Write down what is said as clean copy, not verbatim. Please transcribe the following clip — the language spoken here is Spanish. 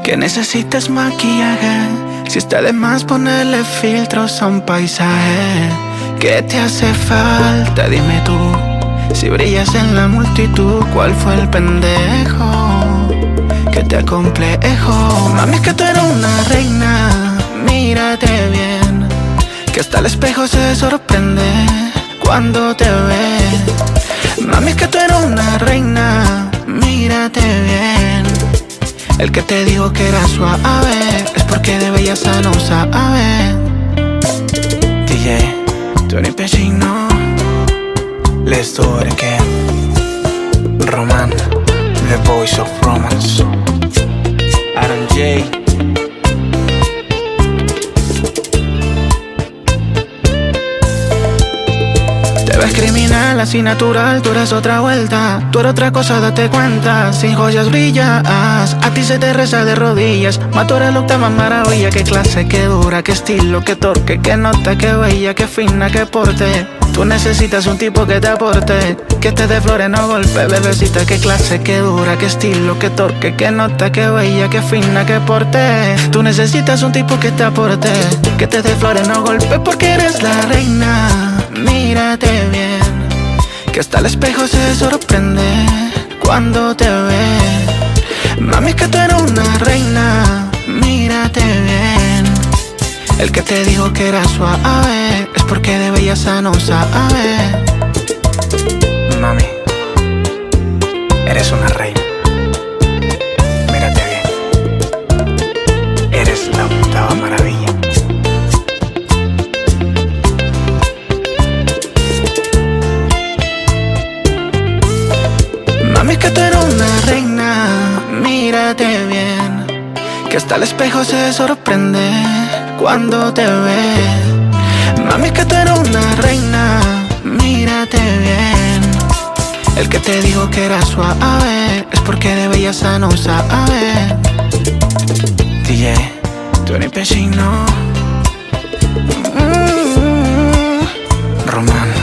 Que necesitas maquillaje, si está de más ponerle filtros a un paisaje. ¿Qué te hace falta? Dime tú. Si brillas en la multitud, ¿cuál fue el pendejo que te acomplejo? Mami, es que tú eres una reina, mírate bien, que hasta el espejo se sorprende cuando te ve. Mami, es que tú eres una reina, mírate bien. El que te dijo que era suave es porque de belleza no sabe. DJ Tony Pechino, let's do it again. Roman, the voice of romance. Aaron J. Te ves criminal, así natural, tú eres otra vuelta. Tú eres otra cosa, date cuenta. Sin joyas brillas, a ti se te reza de rodillas. Mas tú eres la octava maravilla. Qué clase, qué dura, qué estilo, qué torque, qué nota, qué bella, qué fina, qué porte. Tú necesitas un tipo que te aporte, que te dé flores, no golpe, bebecita. Qué clase, qué dura, qué estilo, qué torque, qué nota, qué bella, qué fina, qué porte. Tú necesitas un tipo que te aporte, que te dé flores, no golpe, porque eres la reina. Mírate bien, que hasta el espejo se sorprende cuando te ve. Mami, es que tú eres una reina, mírate bien. El que te dijo que era suave es porque de belleza no sabe. Mami, eres una reina, mírate bien. Eres la octava maravilla. Mami, es que tú eres una reina, mírate bien, que hasta el espejo se sorprende cuando te ve. Mami, es que tú eres una reina, mírate bien. El que te dijo que era suave es porque de belleza no sabe. DJ Tony Pechino, Roman.